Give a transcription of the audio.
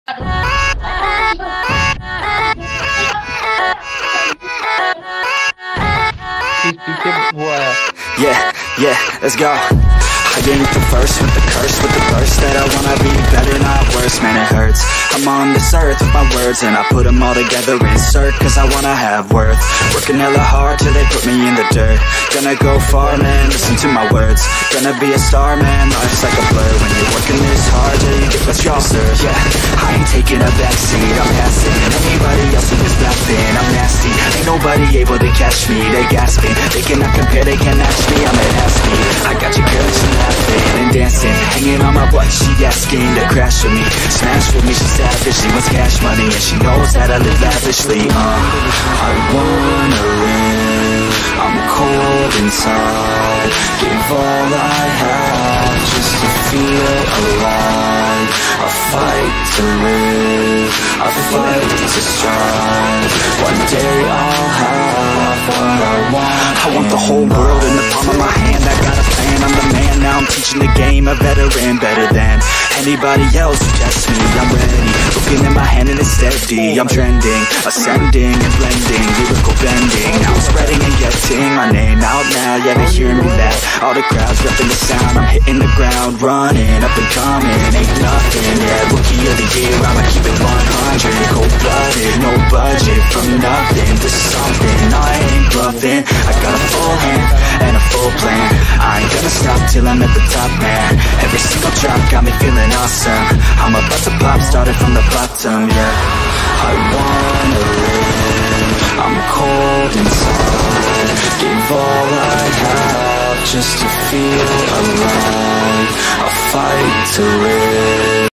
Yeah, let's go. I ain't the first with the curse, with the burst that I wanna be better, not worse, man it hurts. I'm on this earth with my words and I put them all together, insert, cause I wanna have worth. Working hella hard till they put me in the dirt. Gonna go far, man, listen to my words. Gonna be a star, man, life's like a blur. When you're working this hard till you get what you deserve. Yeah, I ain't taking a backseat, I'm passing anybody else who is rapping, I'm nasty. Ain't nobody able to catch me, they gasping. They cannot compare, they can't match me, I'm at half speed. I got your girl, she laughing and dancing, hanging on my butt, she asking to crash with me, smash with me, she savage, she wants cash money, and she knows that I live lavishly. I wanna live, I'm cold inside, give all I have just to feel alive. I fight to live, I fight to strive. One day I'll have what I want. I want the whole world in the palm of my hand. I got a plan, I'm the man. Now I'm teaching the game, a veteran, better than anybody else who tests me. I'm ready, looking in my hand and it's steady. I'm trending, ascending and blending, lyrical bending. Now I'm spreading and getting my name out now. Yeah, they hearing me loud, all the crowds repping the sound. I'm hitting the ground, running, up and coming, ain't nothing. Yeah, rookie of the year, I'ma keep it 100. Cold-blooded, no budget, from nothing to something. I ain't bluffing, I got a full hand and a full plan. I ain't gonna stop till I'm at the top, man. Every single drop got me feeling awesome. I'm about to pop, started from the bottom, yeah. I wanna live, I'm cold inside, give all I have just to feel alive. I'll fight to live.